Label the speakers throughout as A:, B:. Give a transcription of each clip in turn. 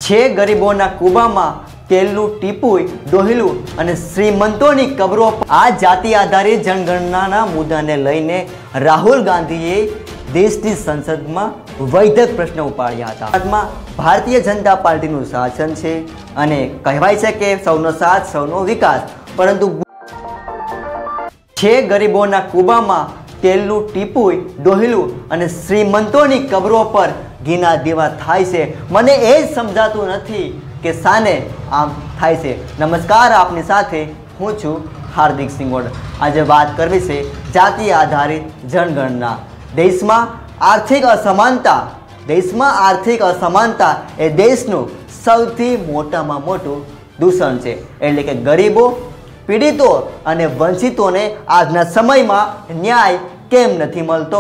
A: छे गरीबोना कूबामां तेलનું ટીપું ડોહલું અને શ્રીમંતોની કબરો આ જાતિ આધારિત જનગણનાના મુદ્દાને લઈને રાહુલ ગાંધીએ દેશની સંસદમાં વૈધક પ્રશ્ન ઉપાડ્યા હતા। ભારતીય જનતા પાર્ટીનું શાસન છે અને કહેવાય છે કે સૌનો સાથ સૌનો વિકાસ, પરંતુ છે ગરીબોના કૂબામાં તેલનું ટીપું ડોહલું અને શ્રીમંતોની કબરો પર ઘીના દીવા થાય છે। મને એ જ સમજાતું નથી કે સાને આમ થાય છે। નમસ્કાર, આપની સાથે હું છું હાર્દિક સિંગોડ। આજે વાત કરવી છે જાતિ આધારિત જનગણના। દેશમાં આર્થિક અસમાનતા એ દેશનું સૌથી મોટામાં મોટું દૂષણ છે। એટલે કે ગરીબો, પીડિતો અને વંચિતોને આજના સમયમાં ન્યાય કેમ નથી મળતો।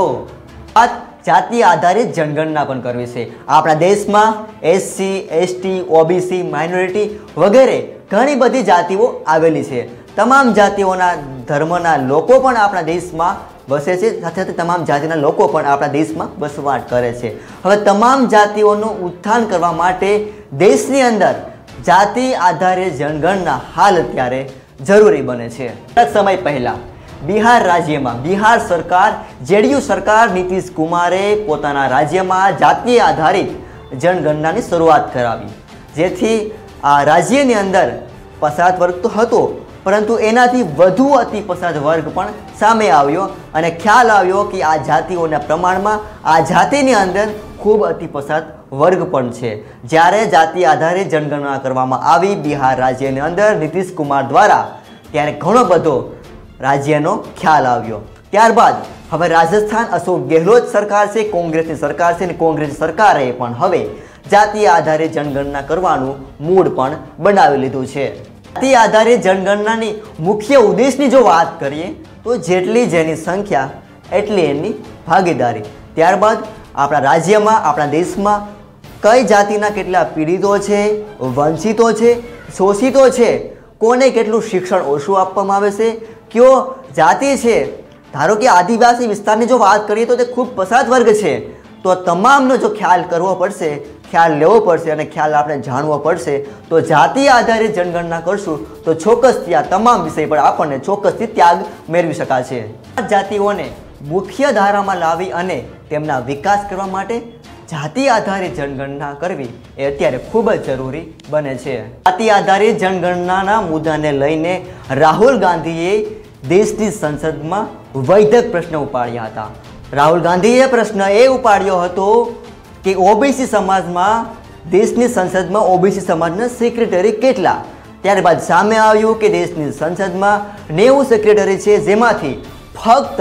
A: जाति आधारित जनगणना पण करवी छे। आपणा देशमां एससी, एसटी, ओबीसी, माइनोरिटी वगैरह घणी बधी जातिओ आवेली छे। तमाम जातिओना धर्मना लोको पण आपणा देशमां वसे छे, साथे साथे तमाम जातिना लोको पण आपणा देशमां वसवाट करे छे। हवे तमाम जातिओनुं उत्थान करवा माटे देशनी अंदर जाति आधारित जनगणना हाल अत्यारे जरूरी बने छे। समय पहला बिहार राज्य में बिहार सरकार जेडीयू सरकार नीतीश कुमारे पोताना राज्य में जातीय आधारित जनगणना की शुरुआत करावी, जेथी आ राज्य अंदर पछात वर्ग तो हतो, परंतु एनाथी वधु अति पछात वर्ग पण सामे आव्यो अने ख्याल आव्यो कि आ जातिओना प्रमाण में आ जातिनी अंदर खूब अति पछात वर्ग पण छे। ज्यारे जाति आधारित जनगणना करवामां आवी बिहार राज्यनी अंदर नीतीश कुमार द्वारा, त्यारे घणो बधो राज्यनो ख्याल आव्यो। त्यारबाद हवे राजस्थान अशोक गहलोत सरकार से, कांग्रेसनी सरकार से, कांग्रेस सरकारे पण हवे जाति आधारित जनगणना करवानुं मूड पण बनावी लीधुं छे। जाति आधारित जनगणनानी मुख्य उद्देशनी जो बात करीए तो जेटली जेनी संख्या एटली एनी भागीदारी। त्यारबाद आपणा राज्यमां, आपणा देशमां कई जातिना केटला पीड़ितो छे, वंचितो छे, शोषितो छे, कोने केटલું શિક્ષણ ઓછું આપવામાં આવે છે, क्यों जाति है। धारो कि आदिवासी विस्तार की जो बात करिए तो खूब पछात वर्ग है, तो तमामनो जो ख्याल करवो पड़शे, ख्याल लेवो पड़शे अने ख्याल आपणे जाणवो पड़शे। तो जाति आधारित जनगणना करशुं तो चोक्कसथी आ तमाम विषय पर आपणे चोक्कसथी त्याग मेळवी शकाशे। जातिओने मुख्य धारामां लावी अने तेमना विकास करवा माटे जाति आधारित जनगणना करवी ए अत्यारे खूब ज जरूरी बने छे। जाति आधारित जनगणनाना मुद्दाने लईने राहुल गांधीए देशनी संसदमां वैधक प्रश्न उपाड्या हता। राहुल गांधीए प्रश्न ए उपाड्यो हतो कि ओबीसी समाजमां देशनी संसदमां ओबीसी समाजना सेक्रेटरी केटला। त्यारबाद सामे आव्युं कि देशनी संसदमां 90 सेक्रेटरी छे, जेमांथी फक्त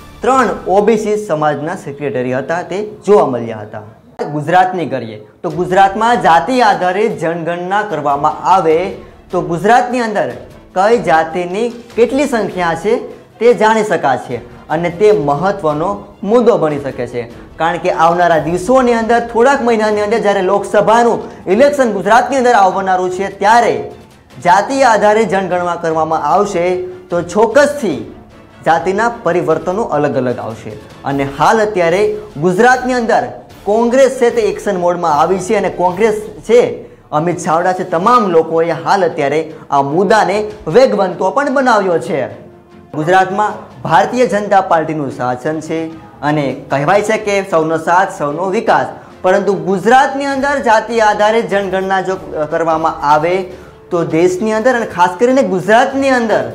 A: 3 ओबीसी समाजना सेक्रेटरी हता ते जोवा मळ्या हता। गुजरातनी करीए तो गुजरातमां जाति आधारित जनगणना करवामां आवे तो गुजरातनी अंदर कई जातिनी केटली संख्या छे ते जाणी शकाशे अने ते महत्वनो मुद्दो बनी शके छे। कारण के आवनारा दिवसोनी अंदर थोड़ाक महीनानी अंदर ज्यारे लोकसभानुं इलेक्शन गुजरातनी अंदर आवनारुं छे, त्यारे जाति आधारित जनगणना करवामां आवशे तो ચોક્કસથી जातिना परिवर्तनों अलग अलग आवशे। अने हाल अत्यारे गुजरातनी अंदर कांग्रेस छे ते एक्शन मोड में आवी छे अने कांग्रेस छे, अमित चावड़ा छे, तमाम लोकोए हाल अत्यारे आ मुद्दाने वेगवंतो पण बनाव्यो छे। गुजरातमां भारतीय जनता पार्टीनुं शासन छे अने कहेवाय छे के सौनो साथ सौनो विकास, परंतु गुजरातनी अंदर जाति आधारित जनगणना जो करवामां आवे तो देशनी अंदर अने खास करीने गुजरातनी अंदर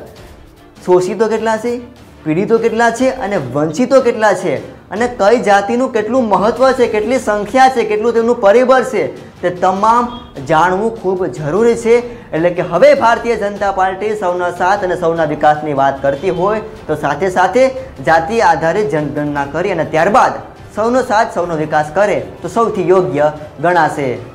A: शोषितो केटला छे, पीड़ितो केटला छे अने वंचितो केटला छे अने कई जातिनुं केटलुं महत्व छे, केटली संख्या छे, केटलुं तेमनुं परिबळ छे, ते तमाम जाणवुं खूब जरूरी छे। एटले के हवे भारतीय जनता पार्टी सौना साथ अने सौना विकासनी वात करती होय तो साथे साथे जाति आधारित जनगणना करी अने त्यारबाद सौनो साथ सौनो विकास करे तो सौथी योग्य गणाशे।